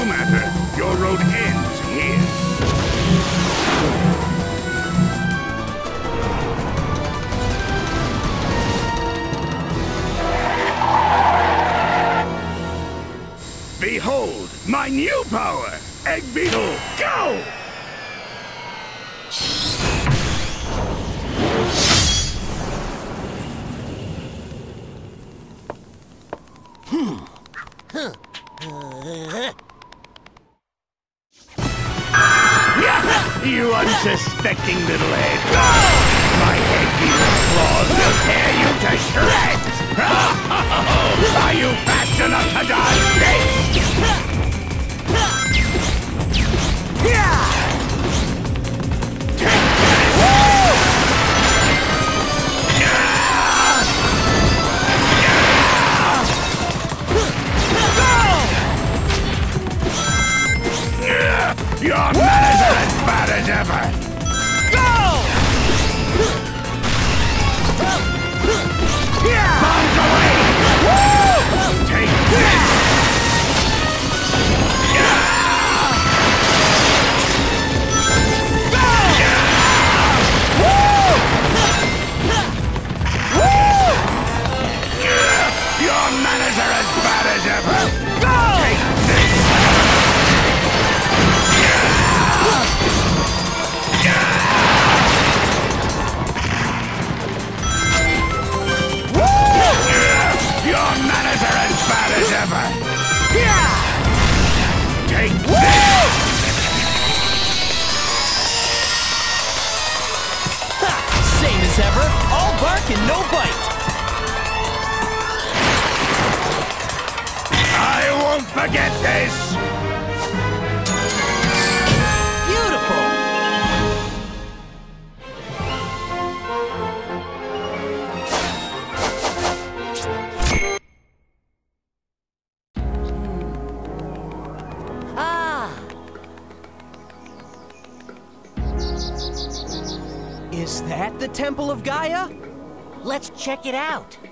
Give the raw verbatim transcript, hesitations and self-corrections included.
No matter. Your road ends here. Behold, my new power! Egg Beetle, go! Hmm. Huh. Uh... You unsuspecting little head! My Egg Beetle's claws will tear you to shreds! Are you fast enough to dodge this? Your manners are as bad as ever! Go! Bombs away! Woo! Take this! Go! Woo! Woo! Your manners are as bad as ever! Go! Take this! Your manners are as bad as ever! Take this! Ha! Same as ever, all bark and no bite! I won't forget this! Beautiful! Is that the Temple of Gaia? Let's check it out.